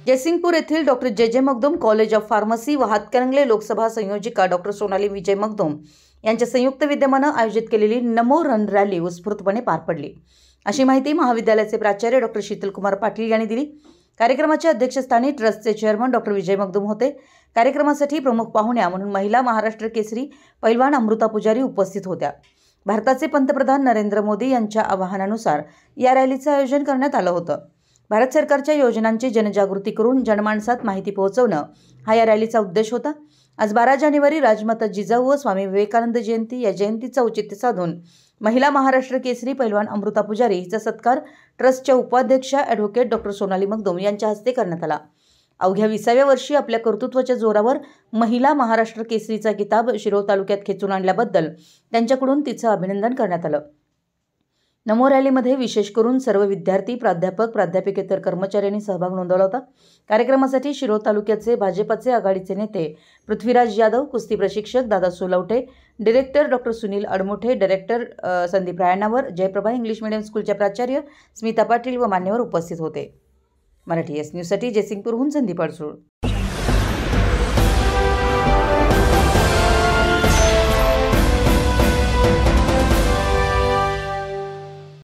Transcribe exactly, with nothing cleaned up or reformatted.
जयसिंगपूर येथील डॉक्टर जे जे मगदुम कॉलेज ऑफ फार्मसी व हातकणंगले लोकसभा संयोजिका डॉक्टर सोनाली विजय मगदुम यांच्या संयुक्त विद्यमाने आयोजित केलेली नमो रन रॅली उत्स्फूर्तपणे पार पडली, अशी माहिती महाविद्यालयाचे प्राचार्य डॉक्टर शीतलकुमार पाटील यांनी दिली। कार्यक्रमाच्या अध्यक्षस्थानी ट्रस्टचे चेअरमन डॉक्टर विजय मगदुम होते। कार्यक्रमासाठी प्रमुख पाहुण्या म्हणून महिला महाराष्ट्र केसरी पैलवान अमृता पुजारी उपस्थित होत्या। भारताचे पंतप्रधान नरेंद्र मोदी यांच्या आवाहनानुसार या रॅलीचे आयोजन करण्यात आलं होतं। भारत सरकारच्या योजनांची जनजागृती करून जनमानसात माहिती पोहोचवणं हा या रॅलीचा उद्देश होता। आज बारा जानेवारी राजमाता जिजाऊ व स्वामी विवेकानंद जयंती या जयंतीचं औचित्य साधून महिला महाराष्ट्र केसरी पैलवान अमृता पुजारी हिचा सत्कार ट्रस्टच्या उपाध्यक्षा ॲडव्होकेट डॉक्टर सोनाली मगदुम यांच्या हस्ते करण्यात आला। अवघ्या विसाव्या वर्षी आपल्या कर्तृत्वाच्या जोरावर महिला महाराष्ट्र केसरीचा किताब शिरोळ तालुक्यात खेचून आणल्याबद्दल त्यांच्याकडून तिचं अभिनंदन करण्यात आलं। नमो रॅलीमध्ये विशेष करून सर्व विद्यार्थी, प्राध्यापक, प्राध्यापिकेतर कर्मचाऱ्यांनी सहभाग नोंदवला होता। कार्यक्रमासाठी शिरोळ तालुक्याचे भाजपचे आघाडीचे नेते पृथ्वीराज यादव, कुस्ती प्रशिक्षक Dada Solavate, director doctor Sunil Admothe, director Sandeep Raynavar, Jayprabha English medium स्कूलच्या प्राचार्य स्मिता पाटील व मान्यवर उपस्थित होते। मराठी एस न्यूजसाठी जयसिंगपूरहून संदीप अडसूळ।